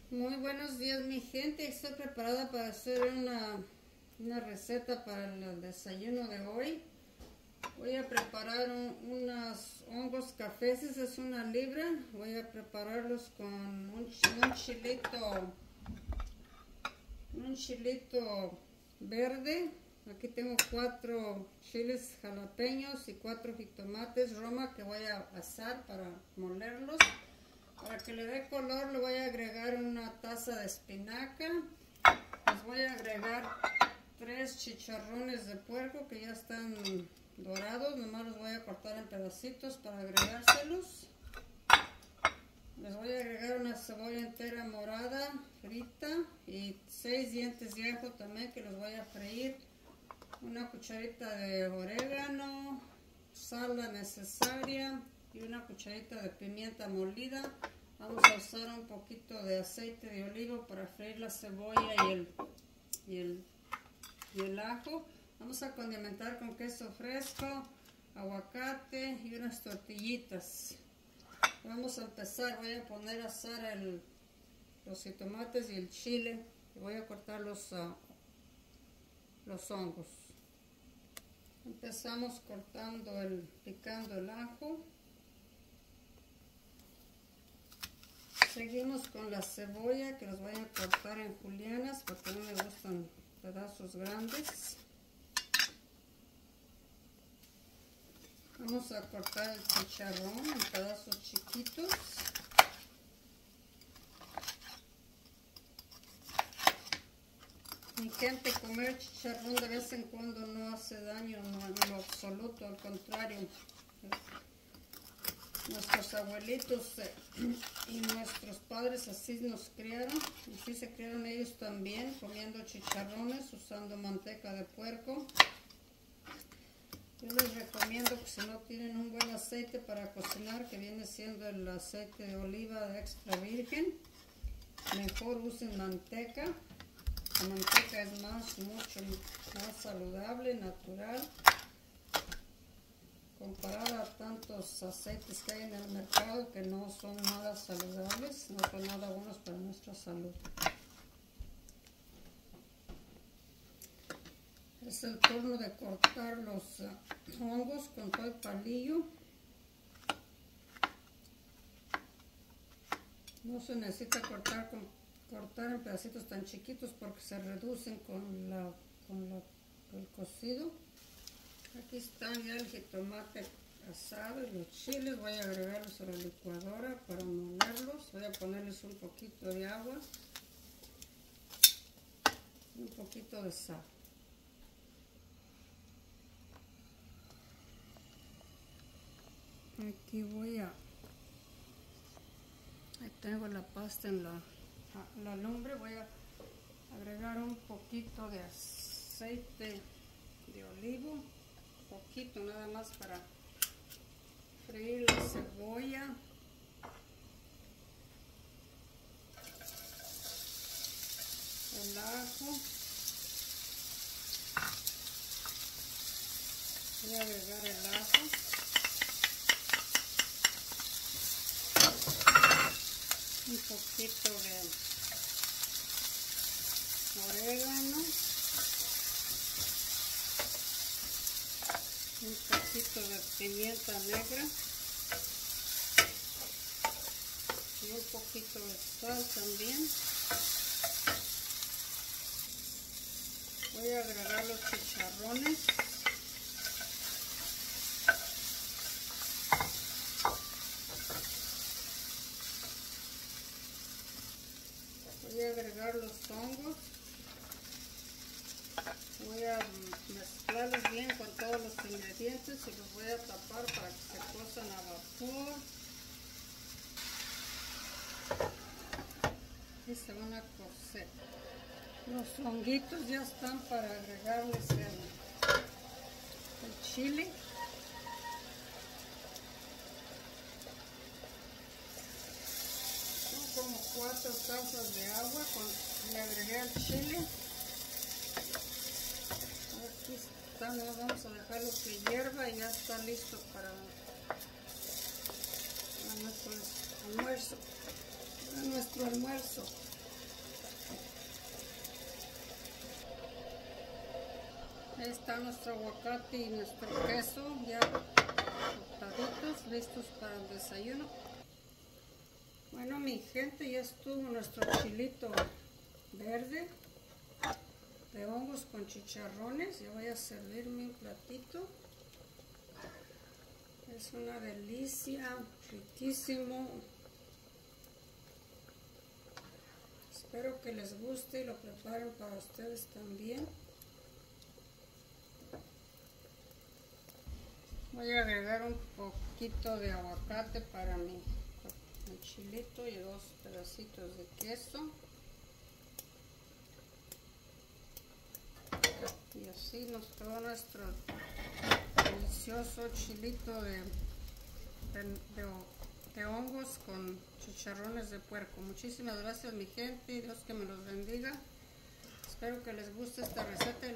Muy buenos días, mi gente. Estoy preparada para hacer una receta para el desayuno de hoy. Voy a preparar unos hongos cafés, es una libra. Voy a prepararlos con un chilito verde. Aquí tengo 4 chiles jalapeños y 4 jitomates roma que voy a asar para molerlos. Para que le dé color le voy a agregar una taza de espinaca. Les voy a agregar 3 chicharrones de puerco que ya están dorados. Nomás los voy a cortar en pedacitos para agregárselos. Les voy a agregar una cebolla entera morada frita y 6 dientes de ajo también que los voy a freír. Una cucharita de orégano, sal la necesaria y una cucharita de pimienta molida. Vamos a usar un poquito de aceite de oliva para freír la cebolla y el ajo. Vamos a condimentar con queso fresco, aguacate y unas tortillitas. Vamos a empezar. Voy a poner a asar los jitomates y el chile y voy a cortar los hongos. Empezamos picando el ajo. Seguimos con la cebolla que los voy a cortar en julianas porque no me gustan pedazos grandes. Vamos a cortar el chicharrón en pedazos chiquitos. Mi gente, comer chicharrón de vez en cuando no hace daño, no en lo absoluto, al contrario. Nuestros abuelitos y nuestros padres así nos criaron, así se criaron ellos también, comiendo chicharrones, usando manteca de puerco. Yo les recomiendo que si no tienen un buen aceite para cocinar, que viene siendo el aceite de oliva de extra virgen, mejor usen manteca. La manteca es mucho más saludable, natural, comparada a tantos aceites que hay en el mercado que no son nada saludables, no son nada buenos para nuestra salud. Es el turno de cortar los hongos con todo el palillo. No se necesita cortar en pedacitos tan chiquitos porque se reducen con el cocido. Aquí están ya el jitomate asado y los chiles. Voy a agregarlos a la licuadora para molerlos. Voy a ponerles un poquito de agua y un poquito de sal. Aquí ahí tengo la pasta en la lumbre. Voy a agregar un poquito de aceite de olivo, poquito nada más para freír la cebolla. El ajo. Voy a agregar el ajo. Un poquito de orégano, un poquito de pimienta negra y un poquito de sal también. Voy a agregar los chicharrones. Voy a agregar los hongos. Voy a mezclarlos bien con todos los ingredientes y los voy a tapar para que se cozan a vapor. Y se van a cocer. Los honguitos ya están para agregarles el chile. Son como 4 tazas de agua. Le agregué el chile. Aquí están, vamos a dejarlo que hierva y ya está listo para nuestro almuerzo. Ahí está nuestro aguacate y nuestro queso ya cortaditos, listos para el desayuno. Bueno, mi gente, ya estuvo nuestro chilito verde de hongos con chicharrones. Ya voy a servirme un platito. Es una delicia, riquísimo. Espero que les guste y lo preparen para ustedes también. Voy a agregar un poquito de aguacate para mi chilito y 2 pedacitos de queso. Y así nos quedó nuestro delicioso chilito de hongos con chicharrones de puerco. Muchísimas gracias mi gente, Dios que me los bendiga. Espero que les guste esta receta.